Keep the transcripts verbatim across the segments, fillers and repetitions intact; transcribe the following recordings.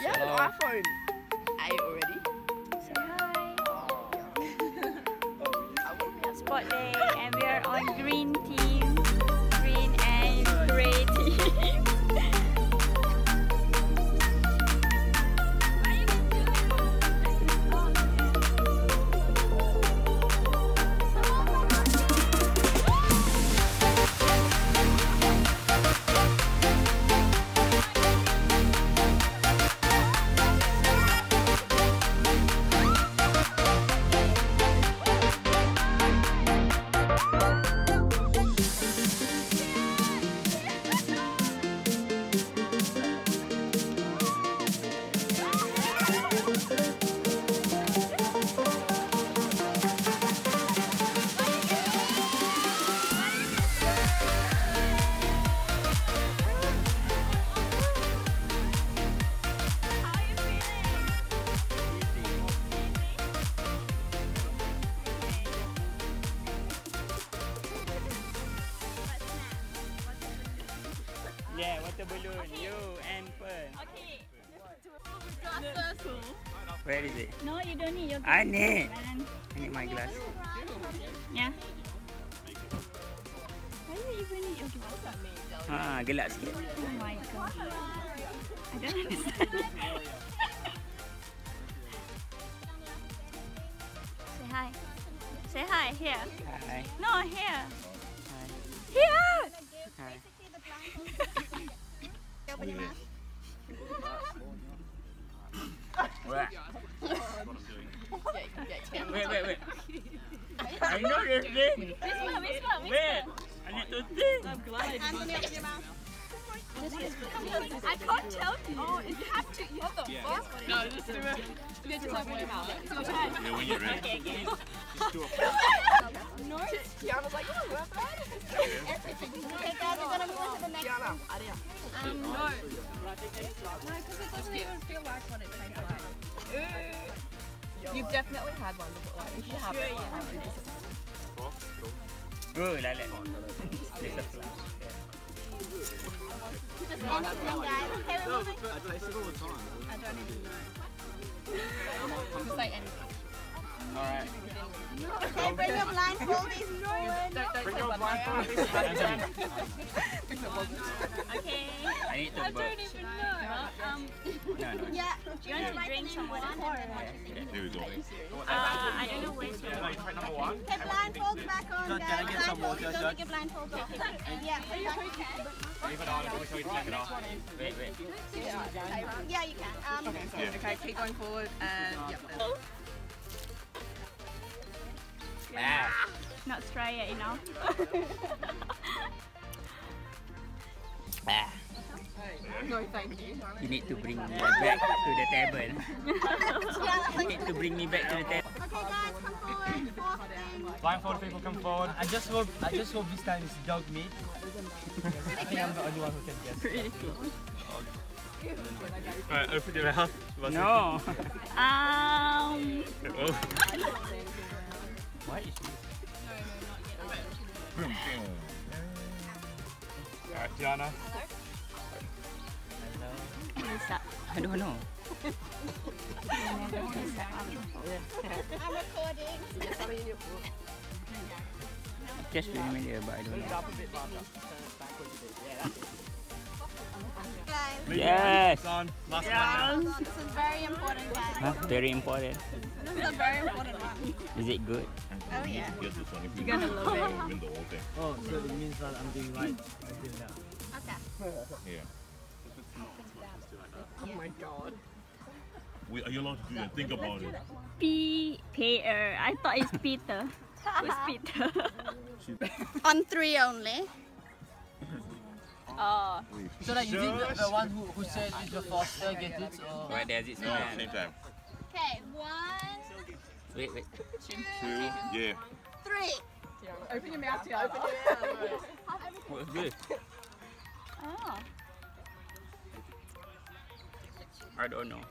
Yeah, an iPhone eight already. Say hi. Sport day, and we are on green team. Green and grey team. Yeah, water balloon, you and Pearl. Okay. Where is it? No, you don't need your I need. glass. I need my glass. Yeah. Why do you even need your glass? Ah, gelap sikit. Oh my god. I don't understand. Say hi. Say hi here. Hi. No, here. Hi. Here. Hi. Wait, wait, wait, wait. I know this thing. Whisper, whisper, whisper. Wait, I need to think. I'm glad. Anthony, open your mouth. I can't tell you. Oh, you have to. What the fuck? No, just do it. You just open your mouth. Yeah, when you're ready. Okay, okay. No. Kiana's like, oh, we're fine. Okay, guys, we're gonna move on to the next Kiana, one. Aria. Um, no. No, because it doesn't even feel like what it tastes like. You've definitely had one before. Like, if you haven't, Oh, like that. There's a flash. Interesting, guys. Okay, we're moving. I taste it all the time. I don't even know. just like anything. Alright. Okay, bring your blindfoldies forward. Don't, don't Bring say your one blindfold. Okay. I need to I burp. don't even know. Um, No, no. Yeah. do you want to drink some water? Here we go. Uh, I don't know where to. Number one. Okay, blindfolds back on, Can I guys. get some Blindfolds, water, don't Judge? take your blindfolds off. Yeah, Leave it on. We'll show you to take it off. Wait, wait. yeah, you can. Um, Yeah. Okay, keep going forward and yep. Ah. Not try it enough. Ah. No, thank you. You need to bring me back to the table. You need to bring me back to the table. okay, guys, come forward. Fourth thing. Blindfold people come forward. I just hope I just hope this time it's dog meat. I think I'm the only one who can guess. Pretty cool. Alright, open your mouth. No. Um. Oh. What is this? Alright, Tiana. What's that? I don't know. I'm recording. Just familiar, but I don't know. Guys, Yes. It's on. Last Yes. this is very important, guys. Huh? Very important. This is a very important one. Is it good? Oh, yeah. Get this one if you You're gonna love it. win the whole thing. Oh, so it means that I'm doing right until now. Okay. Yeah. Oh my god. Wait, are you allowed to do that? Think about it. P. Peter. I thought it's Peter. Who's Peter? On three only. Oh. So like, you think the, the one who, who said it's the foster get it or? What does it No, smell? same time. Okay, one, Wait, wait. Two. Yeah. three. Open your mouth, Tiana. Open your mouth. What's this? Oh. I don't know.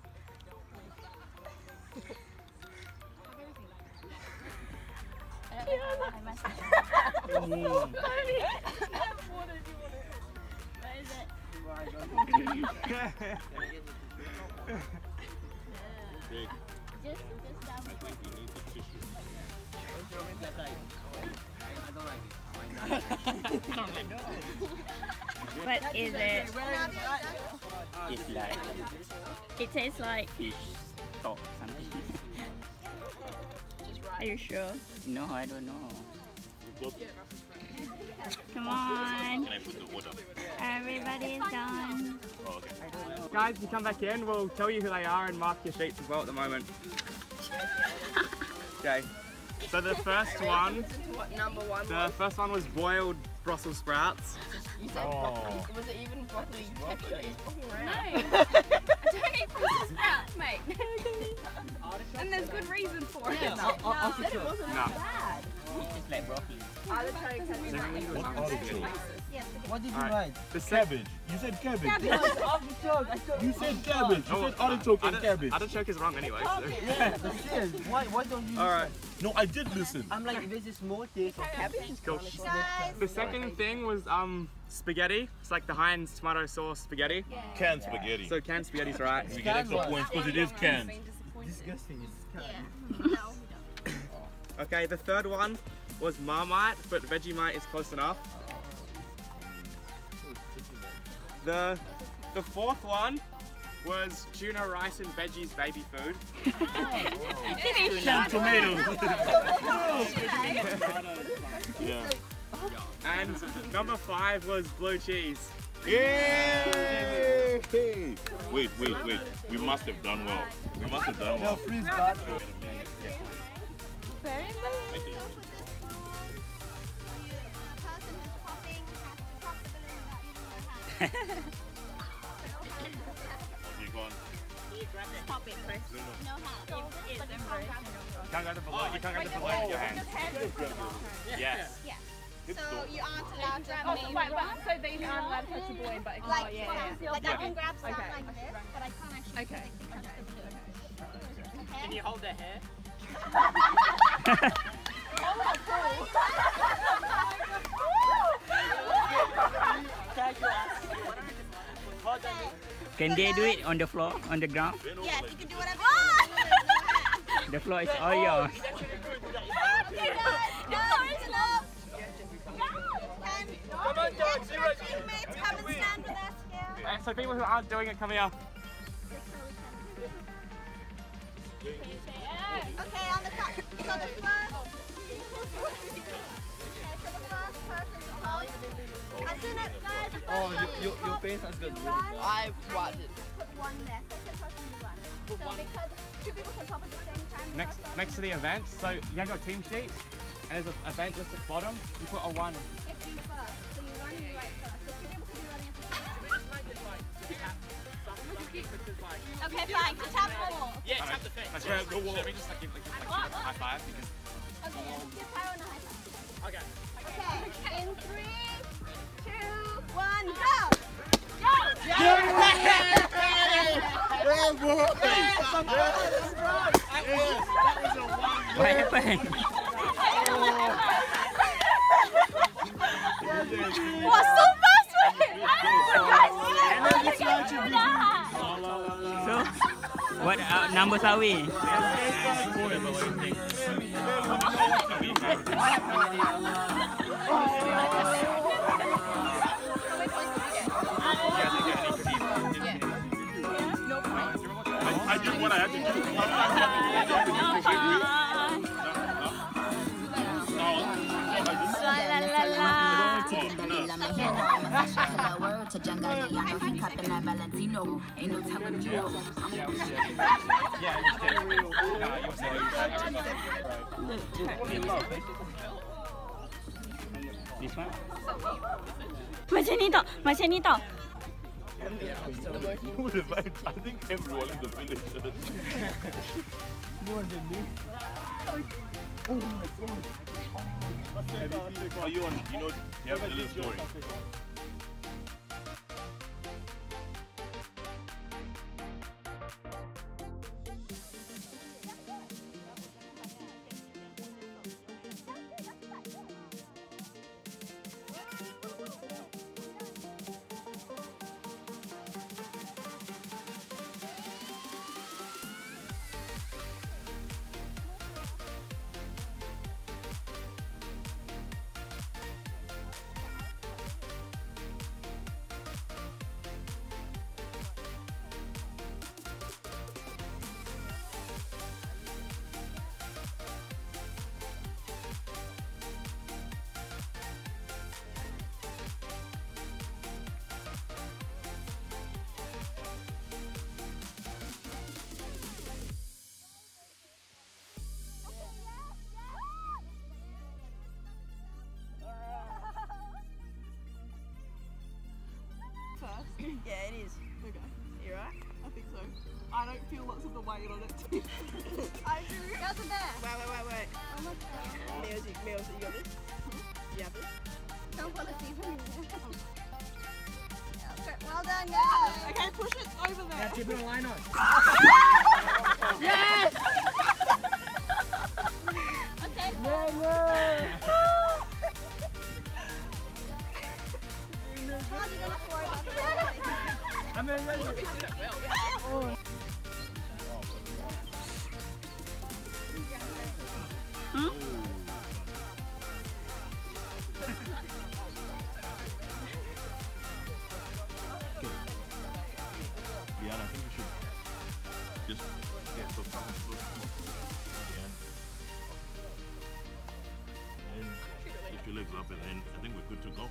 Mm. What is it? Big. Just, just down I think you need the tissue. What is it? It's like It tastes like. fish stock something. Are you sure? No, I don't know. Got- Come on. Can I put the order? Everybody is done. Oh, okay. Guys, you come back in, we'll tell you who they are and mark your sheets as well at the moment. Okay. So the first one, What number one the was? first one was boiled Brussels sprouts. You said broccoli. Was it even broccoli texture? No. I don't eat Brussels sprouts, mate. And there's good reason for it. No. It's just like broccoli. Artichoke has What did you Alright. write? The cabbage. You said cabbage. Artichoke. I thought You said cabbage. You said artichoke and cabbage. Artichoke is wrong anyway. So. Yeah, but serious, why, why don't you? Alright. No, I did listen. I'm like, there's a small taste of cabbage. Cool. The second thing was um spaghetti. It's like the Heinz tomato sauce spaghetti. Canned spaghetti. So canned spaghetti's right. We get extra points because it is canned. Disgusting. Okay, the third one was Marmite, but Vegemite is close enough. The the fourth one was tuna, rice, and veggies baby food. Tomatoes. Yeah. And number five was blue cheese. Yay! Wait, wait, wait. We must have done well. We must have done well. Freeze God. You're gone. Stop it first. no hat. It's embarrassing. You can't go to below. You can't go to below with your hands. Yes. So you aren't allowed to Oh, maybe wait, but so these aren't allowed to touch a boy, but it can like, oh, yeah, yeah. like I can grab stuff Okay. like this, but I can't actually Okay. physically touch the blue. Okay? Can you hold their hair? Can they do it on the floor, on the ground? Yes, you can do whatever. The floor is all yours. Come on, George, teammates, come and stand with us here. Alright, so people who aren't doing it, come here. Okay, on the top. So the first. Okay, so the first person to hold. As soon as guys, the first Oh, person you, you, to your hold, face has got you good. run, I was it. put one there. So the person you run. So because two people can pop at the same time. Next, next to the event, so you have your team sheets, and there's an event list at the bottom. You put a one. If you first, so you run and you right first. So two people can be running at the same time. Okay, fine. So tap the wall. Yeah, tap the face. Let me just like give, like, give, like, give a high five because. Okay, give Pyro a high five. Okay. Okay, in three, two, one, go! What happened? What's so fast with it? So, what uh, numbers are we? I did what I had to do. This one? Macam ni tau, macam ni tau. Who is like, I think everyone in the village does. Are you on, you know, you have a little story. don't feel lots of the weight on it too. I do. That's a bear. Wait, wait, wait, wait. Oh my god. Meals, you, meals, you got this? You have this? Don't want to see from here. Well done, guys. Okay, push it over there. That's a bit of line on. Yes! Okay. No, no. I'm in ready. Oh. Yeah, I think we should just get some food and, and lift your legs up, and then I think we're good to go.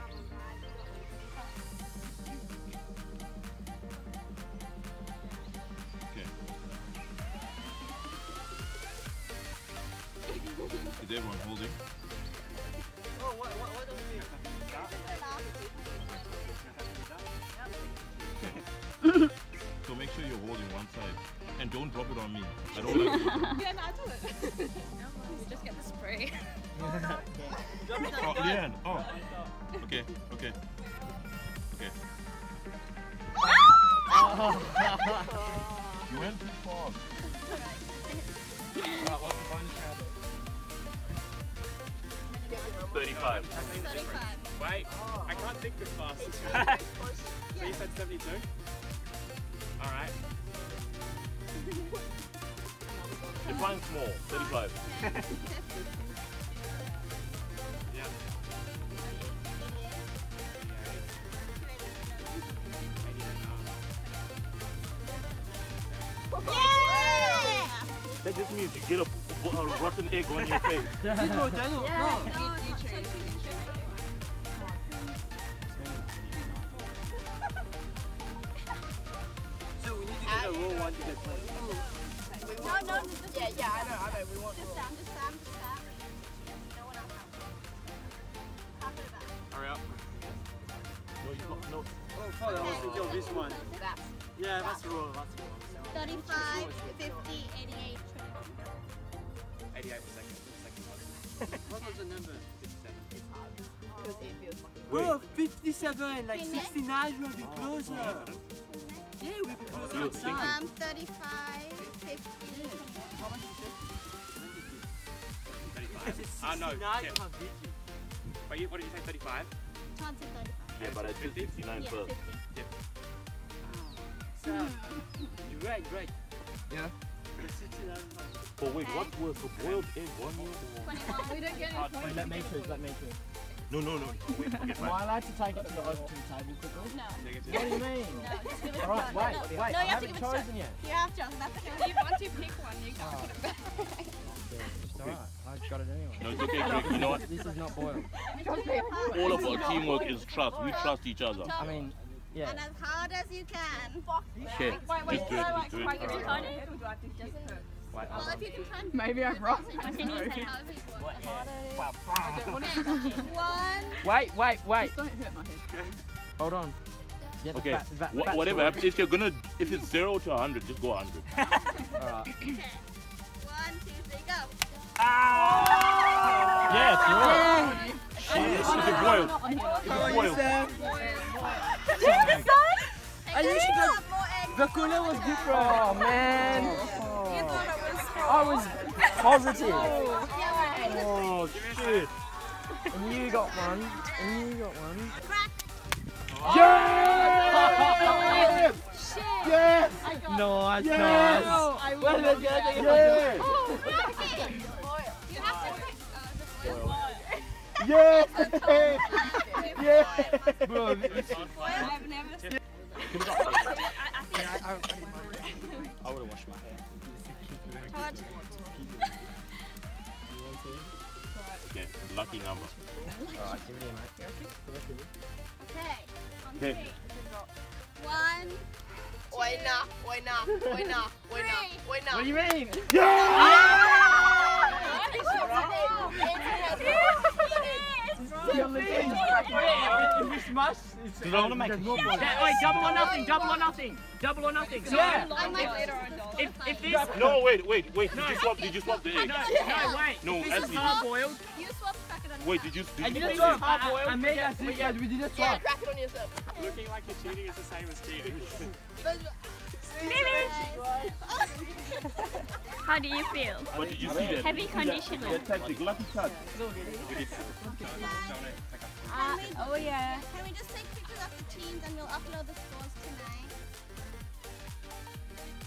Okay. Is everyone holding? Oh, what, what, what do we do? So make sure you're holding one side and don't drop it on me. I don't like it. Yeah, no, I do it. No, you just get the spray. Oh, Leanne. Oh. Okay, okay. Okay. You went too far. thirty-five. Wait, I can't think this fast. So you said seventy-two? Alright. Define small. thirty-five. Yeah. That just means you get a, a rotten egg on your face. Daniel, Daniel, no. So we need to get a raw one to get played. No, no, just Yeah, yeah, I know, I know. We want Just Sam, just Sam, just Sam. No one else help. Half of that. Hurry up. No, you can't. No. Oh, fuck, I was thinking of this one. That's Yeah, that's raw, that's raw. thirty-five, fifty, eighty-eight, eighty-eight per second. Second What was the number? Wait. Bro, fifty-seven, like Finish? sixty-nine will be closer. Yeah, we'll be closer You're outside. Um, thirty-five, fifty. How much is it? thirty-five. If it's Ah, no, sixty-nine, ten. you can't beat it. Wait, you- what did you say, thirty-five? Chance is thirty-five. Yeah, but I did sixty-nine Yeah, first. fifty. Sam, you're right, right. Yeah. It's sixty-nine. Oh wait, what was the boiled egg one year? twenty-one. We don't get any points. Let me choose, let me choose. No, no, no. Wait, forget Am my. I allowed to take it to the over to the table quickly? No. Negative. What do you mean? No, just give it Alright, to wait, no. wait, No, I you have to haven't give it to chosen yet. You have John, that's okay. If you want to pick one, you can't put it back. It's alright, I got it anyway. No, it's okay, Greg. You know what? This is not boiled. All of our teamwork is trust. We trust each other. I mean, yeah. And as hard as you can. Okay, Wait, wait, just do do it, I like just do crack it. it behind your head or do I have to just hurt? Wait, Well, if you can try and Maybe I'm wrong. continue to say however you want. What is it? One. Wait, wait, wait. Don't hurt my head. Hold on. Get the Okay, fat- fat- wha- fat whatever story. happens, if you're gonna, if it's zero to a hundred, just go a hundred. Alright. Okay. One, two, three, go. Yes, yeah. Shit, it's a boiled. It's a boiled. I used to go- have more eggs. The cooler was different. Oh man. You thought it was I was positive. Yeah, Oh shit. And you got one. And you got one. Crack. Yes! Yes! Nice, Yes! nice. I Well, will. let's get it. Yes! You have to pick. Yes! Yes! Bro, this I've never seen I would have washed my hair. Todd. Okay, lucky number. Alright, give me a mate. Okay. On Okay. three. One. Oi, nah, oi, nah, oi, nah, oi, nah, oi, nah. What do you mean? Yes! You're legit. If we smash, it's Because I want to make there's a no huge- point. Yeah, wait, double or nothing, double or nothing, double or nothing. So Yeah. I might later on, doll. if, if this, No, wait, wait, wait. Did you swap? Did you swap the egg? no, no, wait, No, if this is actually- hard boiled, You swap crack it on Wait, did you? Did I you didn't swap swap. the hard I, boiled. I made a secret. We didn't Yeah, swap. crack it on yourself. Looking like you're cheating is the same as cheating. How do you feel? egg? But did you see that? Heavy conditioner. That tactic, lucky touch. Uh, oh yeah. Can we just take pictures of the teams and we'll upload the scores tonight?